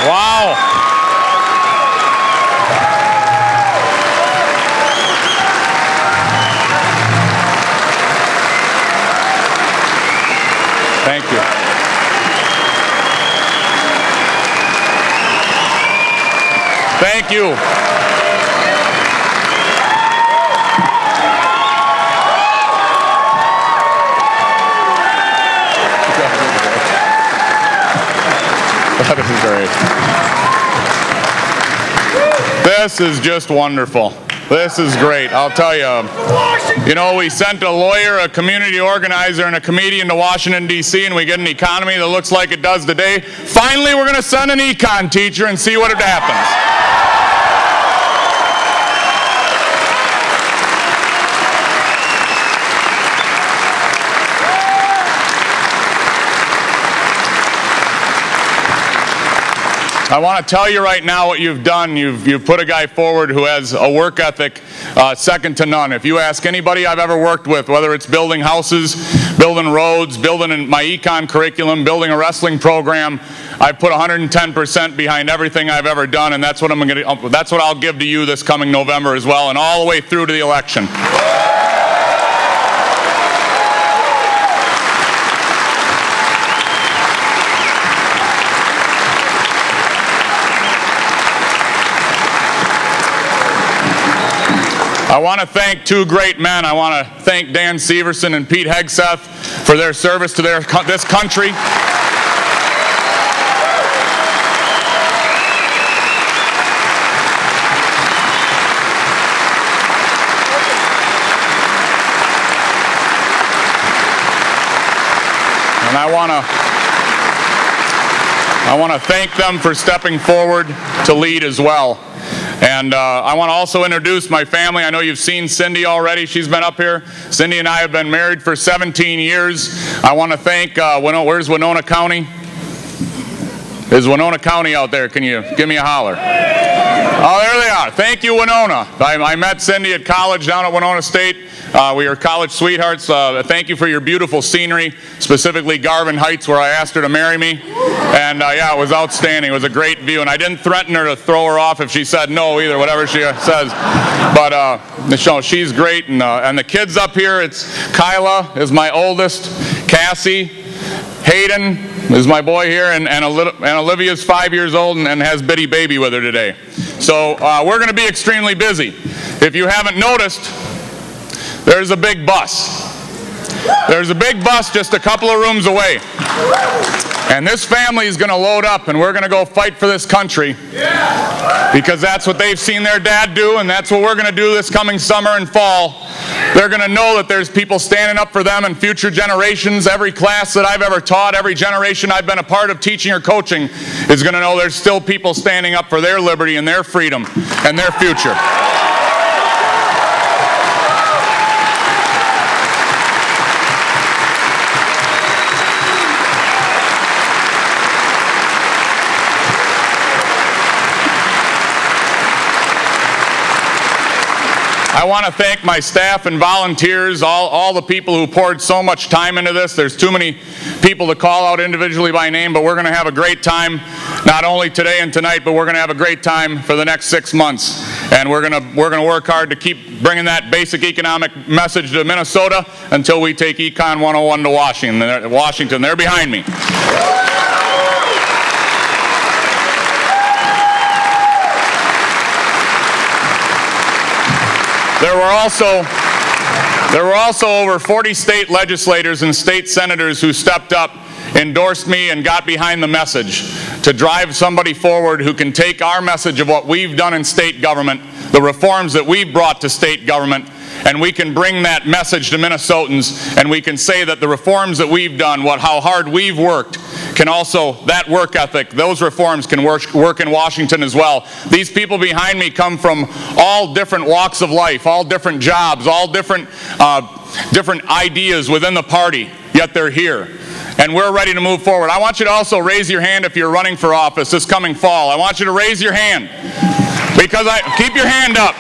Wow. Thank you. Thank you. That is great. This is just wonderful. This is great. I'll tell you, we sent a lawyer, a community organizer, and a comedian to Washington, D.C., and we get an economy that looks like it does today. Finally, we're going to send an econ teacher and see what happens. I want to tell you right now what you've done. You've put a guy forward who has a work ethic second to none. If you ask anybody I've ever worked with, whether it's building houses, building roads, building my econ curriculum, building a wrestling program, I've put 110% behind everything I've ever done, and that's what I'll give to you this coming November as well, and all the way through to the election. I want to thank two great men. I want to thank Dan Severson and Pete Hegseth for their service to this country. And I want to thank them for stepping forward to lead as well. And I want to also introduce my family. I know you've seen Cindy already. She's been up here. Cindy and I have been married for 17 years. I want to thank, where's Winona County? Is Winona County out there? Can you give me a holler? Oh, there they are. Thank you, Winona. I met Cindy at college down at Winona State. We are college sweethearts. Thank you for your beautiful scenery, specifically Garvin Heights, where I asked her to marry me. And yeah, it was outstanding. It was a great view. And I didn't threaten her to throw her off if she said no either, whatever she says. But she's great. And the kids up here, it's Kyla is my oldest, Cassie, Hayden is my boy here, and Olivia's 5 years old and has Biddy Baby with her today. So we're going to be extremely busy. If you haven't noticed, there's a big bus. There's a big bus just a couple of rooms away. And this family is going to load up, and we're going to go fight for this country. Because that's what they've seen their dad do, and that's what we're going to do this coming summer and fall. They're going to know that there's people standing up for them and future generations. Every class that I've ever taught, every generation I've been a part of teaching or coaching is going to know there's still people standing up for their liberty and their freedom and their future. I want to thank my staff and volunteers, all the people who poured so much time into this. There's too many people to call out individually by name, but we're going to have a great time, not only today and tonight, but we're going to have a great time for the next 6 months. And we're going to work hard to keep bringing that basic economic message to Minnesota until we take Econ 101 to Washington. They're behind me. There were also over 40 state legislators and state senators who stepped up, endorsed me, and got behind the message to drive somebody forward who can take our message of what we've done in state government, the reforms that we've brought to state government, and we can bring that message to Minnesotans, and we can say that the reforms that we've done, how hard we've worked, can also, that work ethic, those reforms can work in Washington as well. These people behind me come from all different walks of life, all different jobs, all different ideas within the party, yet they're here. And we're ready to move forward. I want you to also raise your hand if you're running for office this coming fall. I want you to raise your hand. Because keep your hand up.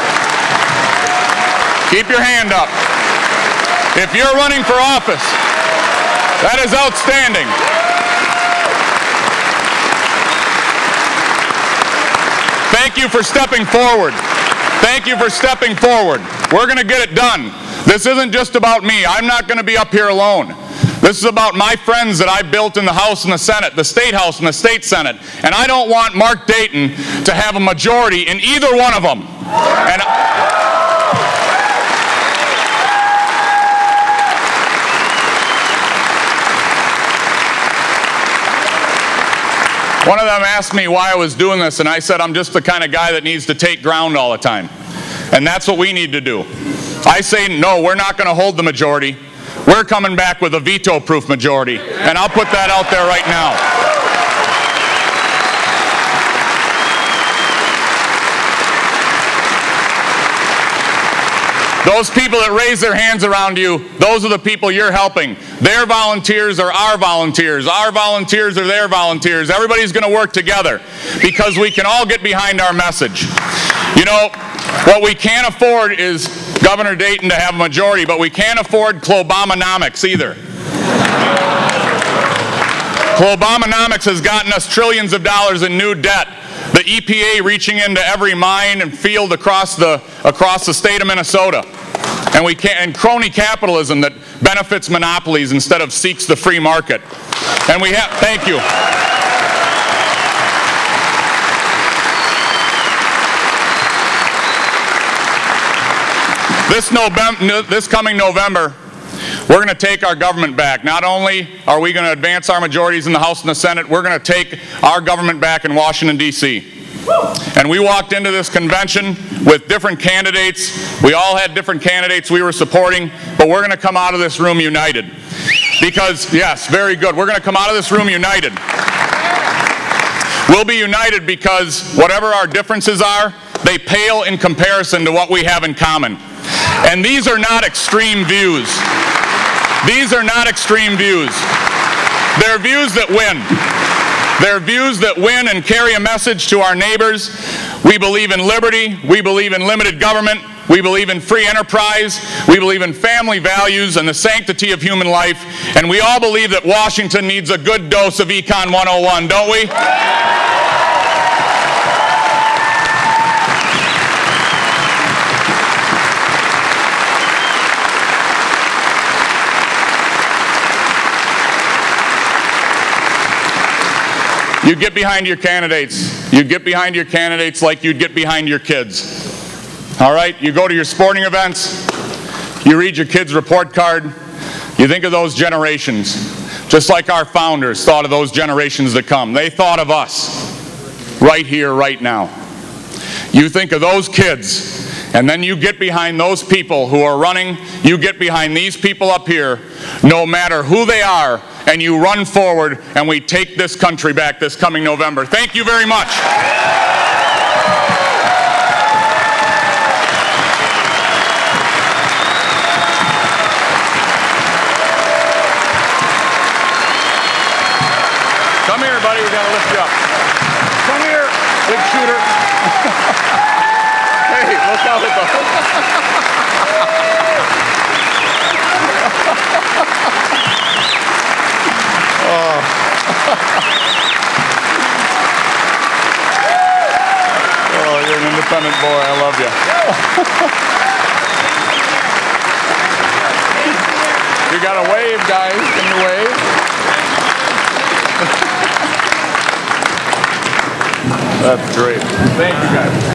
Keep your hand up. If you're running for office, that is outstanding. Thank you for stepping forward. Thank you for stepping forward. We're going to get it done. This isn't just about me. I'm not going to be up here alone. This is about my friends that I built in the House and the Senate, the State House and the State Senate. And I don't want Mark Dayton to have a majority in either one of them. And one of them asked me why I was doing this, and I said I'm just the kind of guy that needs to take ground all the time. And that's what we need to do. I say, no, we're not going to hold the majority. We're coming back with a veto-proof majority, and I'll put that out there right now. Those people that raise their hands around you, those are the people you're helping. Their volunteers are our volunteers. Our volunteers are their volunteers. Everybody's going to work together because we can all get behind our message. You know, what we can't afford is Governor Dayton to have a majority, but we can't afford Klobomanomics either. Klobomanomics has gotten us trillions of dollars in new debt. The EPA reaching into every mine and field across the state of Minnesota. And crony capitalism that benefits monopolies instead of seeks the free market. And we have, thank you. This coming November, we're going to take our government back. Not only are we going to advance our majorities in the House and the Senate, we're going to take our government back in Washington, D.C. And we walked into this convention with different candidates. We all had different candidates we were supporting, but we're going to come out of this room united. Because, yes, very good. We're going to come out of this room united. We'll be united because whatever our differences are, they pale in comparison to what we have in common. And these are not extreme views. These are not extreme views. They're views that win. They're views that win and carry a message to our neighbors. We believe in liberty. We believe in limited government. We believe in free enterprise. We believe in family values and the sanctity of human life. And we all believe that Washington needs a good dose of Econ 101, don't we? You get behind your candidates. You get behind your candidates like you'd get behind your kids. All right? You go to your sporting events. You read your kid's report card. You think of those generations. Just like our founders thought of those generations to come. They thought of us right here, right now. You think of those kids, and then you get behind those people who are running. You get behind these people up here, no matter who they are, and you run forward, and we take this country back this coming November. Thank you very much. Come here, buddy. We're going to lift you up. Come here, big shooter. Hey, look out at the... Oh, you're an independent boy. I love you. You got to wave, guys. Can you wave? That's great. Thank you, guys.